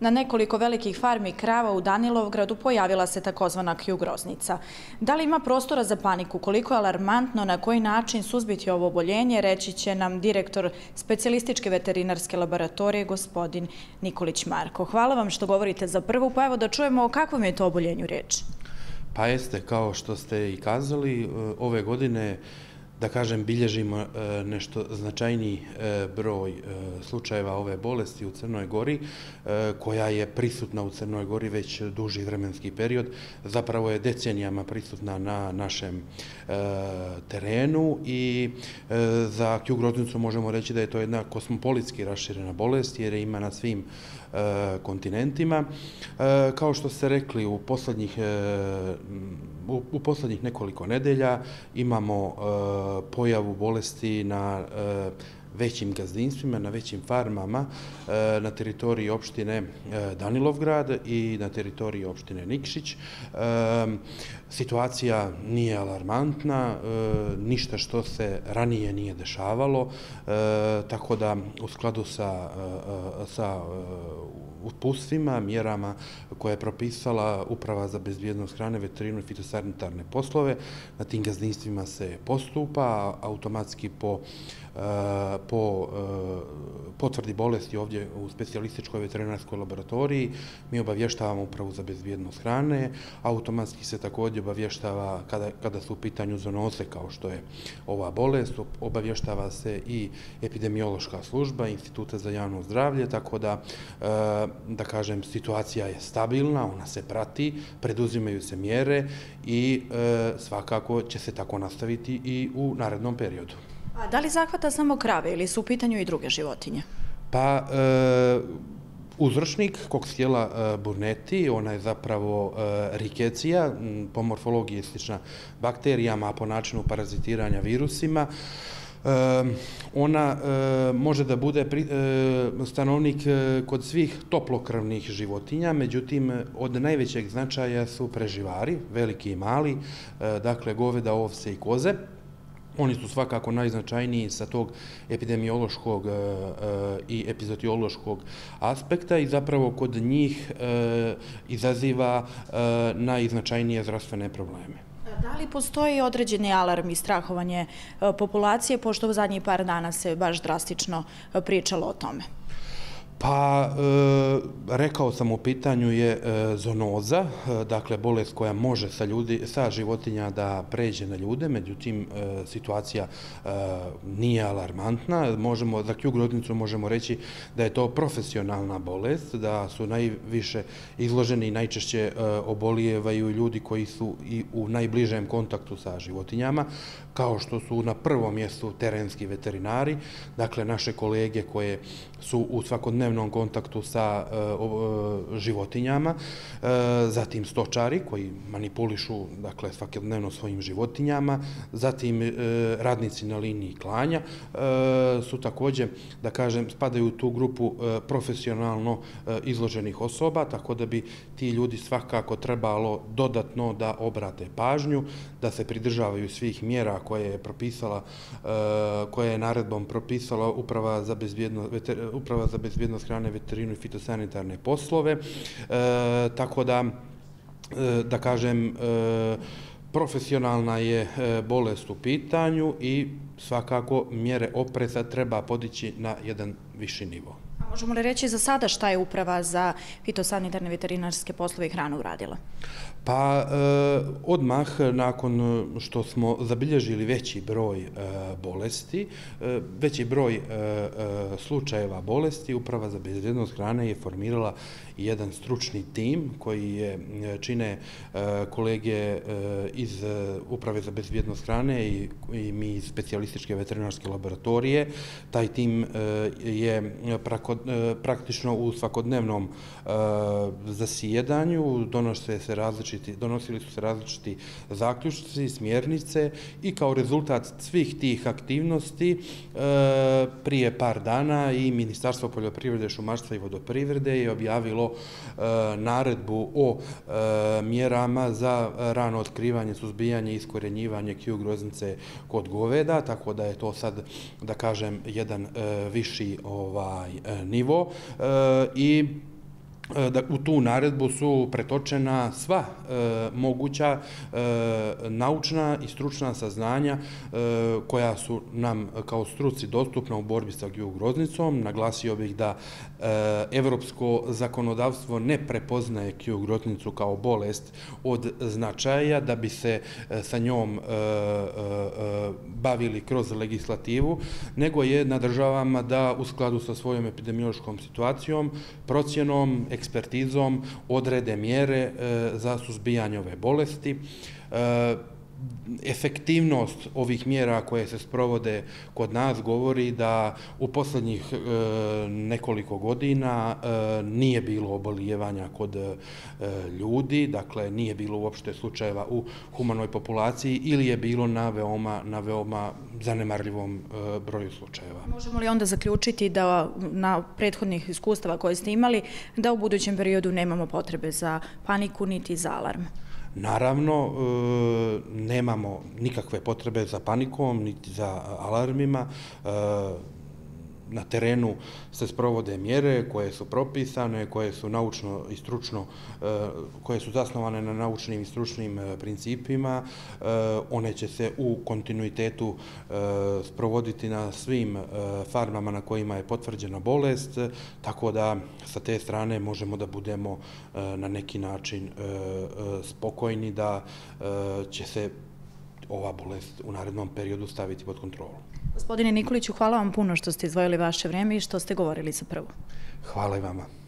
Na nekoliko velikih farmi krava u Danilovgradu pojavila se takozvana Q groznica. Da li ima prostora za paniku? Koliko je alarmantno, na koji način suzbiti ovo oboljenje, reći će nam direktor specijalističke veterinarske laboratorije, gospodin Nikolić Marko. Hvala vam što govorite za prvu, pa evo da čujemo o kakvom je to oboljenju riječ. Pa jeste, kao što ste i kazali, ove godine, da kažem, bilježimo nešto značajniji broj slučajeva ove bolesti u Crnoj Gori, koja je prisutna u Crnoj Gori već duži vremenski period. Zapravo je decenijama prisutna na našem terenu i za Q groznicu možemo reći da je to jedna kosmopolitski raširena bolest jer je ima na svim kontinentima. Kao što ste rekli, u poslednjih nekoliko nedelja imamo pojavu bolesti na većim gazdinstvima, na većim farmama na teritoriji opštine Danilovgrad i na teritoriji opštine Nikšić. Situacija nije alarmantna, ništa što se ranije nije dešavalo, tako da u skladu sa uputstvima, mjerama koje je propisala Uprava za bezbjednost hrane, veterinu i fitosanitarne poslove, na tim gazdinstvima se postupa automatski po potvrdi bolesti ovdje u specijalističkoj veterinarskoj laboratoriji. Mi obavještavamo Upravu za bezbjednost hrane, automatski se također obavještava kada su u pitanju zoonoze kao što je ova bolest, obavještava se i epidemiološka služba Instituta za javno zdravlje, tako da kažem, situacija je stabilna, ona se prati, preduzimaju se mjere i svakako će se tako nastaviti i u narednom periodu. A da li zahvata samo krave ili su u pitanju i druge životinje? Pa, uzročnik Coxiella burnetii, ona je zapravo rikecija, po morfologiji slična bakterijama, a po načinu parazitiranja virusima. Ona može da bude stanovnik kod svih toplokrvnih životinja, međutim, od najvećeg značaja su preživari, veliki i mali, dakle goveda, ovce i koze. Oni su svakako najznačajniji sa tog epidemiološkog i epizodiološkog aspekta i zapravo kod njih izaziva najznačajnije zdravstvene probleme. Da li postoji određeni alarm i strahovanje populacije, pošto u zadnjih par dana se baš drastično pričalo o tome? Pa, rekao sam, u pitanju je zoonoza, dakle bolest koja može sa životinja da pređe na ljude, međutim situacija nije alarmantna. Za Q groznicu možemo reći da je to profesionalna bolest, da su najviše izloženi i najčešće obolijevaju ljudi koji su i u najbližem kontaktu sa životinjama, kao što su na prvom mjestu terenski veterinari, dakle naše kolege koje su u svakodnevnom kontaktu sa životinjama, zatim stočari koji manipulišu, dakle, svakodnevno svojim životinjama, zatim radnici na liniji klanja su također, da kažem, spadaju u tu grupu profesionalno izloženih osoba, tako da bi ti ljudi svakako trebalo dodatno da obrate pažnju, da se pridržavaju svih mjera koje je naredbom propisala Uprava za bezbjednost hrane, veterinu i fitosanitarne poslove, tako da kažem, profesionalna je bolest u pitanju i svakako mjere opreza treba podići na jedan viši nivo. A možemo li reći za sada šta je Uprava za fitosanitarne, veterinarske poslove i hranu uradila? Pa, odmah nakon što smo zabilježili veći broj bolesti, veći broj slučajeva bolesti, Uprava za bezbjednost hrane je formirala jedan stručni tim koji čine kolege iz Uprave za bezbjednost hrane i mi iz specijalističke veterinarske laboratorije. Taj tim je praktično u svakodnevnom zasjedanju, donosili su se različiti zaključci, smjernice i kao rezultat svih tih aktivnosti prije par dana i Ministarstvo poljoprivrede, šumarstva i vodoprivrede je objavilo naredbu o mjerama za rano otkrivanje, suzbijanje i iskorjenjivanje Q groznice kod goveda, tako da je to sad, da kažem, jedan viši nivo i U tu naredbu su pretočena sva moguća naučna i stručna saznanja koja su nam kao struci dostupna u borbi sa GI groznicom. Naglasio bih da evropsko zakonodavstvo ne prepoznaje GI groznicu kao bolest od značaja da bi se sa njom bavili kroz legislativu, nego je na državama da u skladu sa svojom epidemiološkom situacijom, procjenom, ekspertizom odrede mjere za suzbijanje ove bolesti. Efektivnost ovih mjera koje se sprovode kod nas govori da u posljednjih nekoliko godina nije bilo obolijevanja kod ljudi, dakle nije bilo uopšte slučajeva u humanoj populaciji ili je bilo na veoma zanemarljivom broju slučajeva. Možemo li onda zaključiti da na prethodnih iskustava koje ste imali, da u budućem periodu nemamo potrebe za paniku niti za alarm? Naravno, nemamo nikakve potrebe za panikom, niti za alarmima. Na terenu se sprovode mjere koje su propisane, koje su naučno i stručno, koje su zasnovane na naučnim i stručnim principima. One će se u kontinuitetu sprovoditi na svim farmama na kojima je potvrđena bolest, tako da sa te strane možemo da budemo na neki način spokojni da će se ova bolest u narednom periodu staviti pod kontrolu. Gospodine Nikoliću, hvala vam puno što ste izdvojili vaše vreme i što ste govorili za Prvu. Hvala i vama.